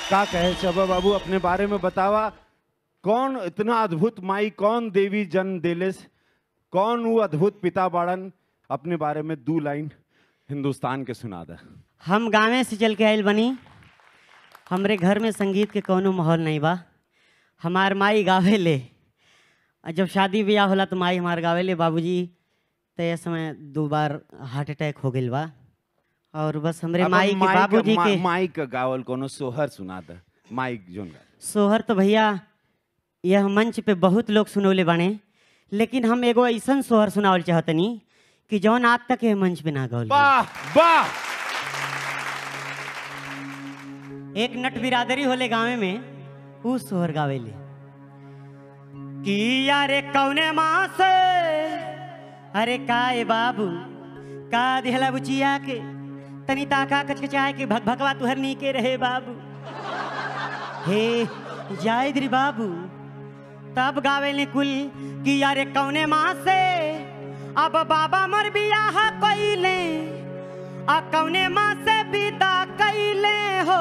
का कहे शबा बाबू अपने बारे में बतावा। कौन इतना अद्भुत माई, कौन देवी जन्म देलेस, कौन वो अद्भुत पिता बाड़न, अपने बारे में 2 लाइन हिंदुस्तान के सुना दे। हम गाँव से चल के आयल बनी, हमरे घर में संगीत के कोनो माहौल नहीं बा। हमार माई गावे ले, जब शादी ब्याह होला तो माई हमार गावे ले। बाबूजी तो ये समय 2 बार हार्ट अटैक हो गई बा। और बस हमरे माई के बाबूजी के माई का गावल कोनो सोहर सुना दे। माई जोन सोहर तो भैया यह मंच पे बहुत लोग सुनौले बने, लेकिन हम एगो ऐसा सोहर सुनावल चाहतनी कि जौन आज तक ये मंच पे ना गौल। वाह वाह। एक नट बिरादरी होले गाँव में, उ सोहर गावेले कि यारे कौने माँ से अरे काए बाबू का दिहला बुचिया के तनी ताका कचकचाए के भगभगवा तुहर नी के रहे बाबू। हे जायद्री बाबू तब गावेले कुल कि यारे कौने माँ से अब बाबा मर बियाह कइले, आ कौने माँ से विदा कइले हो।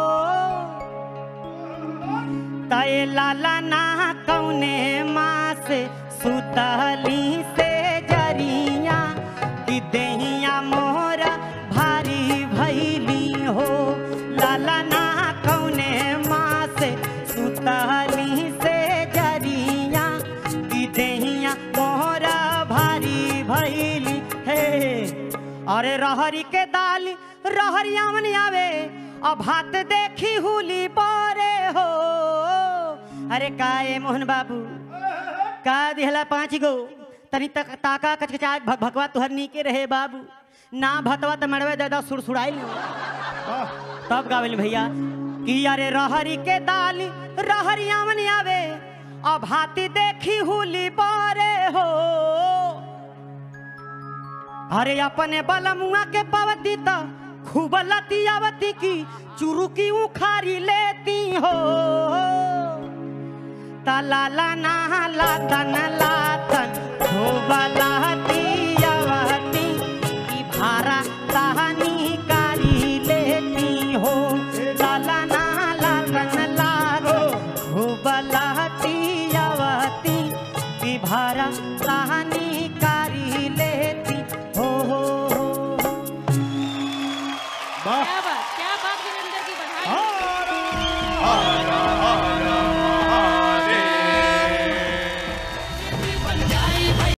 तय लाला ना कौने माँ से सुतली से जरिया कि देहिया मोरा भारी भैली हो। लाला ना कौने माँ से सुतली से जरिया कि देहिया मोरा भारी भैली हे। अरे रहरी के दाल रहरिया मन आवे, अब भात देखी हुली पारे हो। अरे काए मोहन बाबू का दिहला 5 गो तनी तक ताका कचकचा भगवा तुहर नी के रहे बाबू। ना भतवा त मड़वे दादा सुड़सुड़ाई तब गावेल भैया कि अरे रहरी के दाल रहरिया मन आवे, अब हाथी देखी हुली बारे हो। अरे अपने बलमुआ के पवती त खूब लती आवती की चुरुकी उखारी लेती हो। तलाला ना लातन लातन खूब लती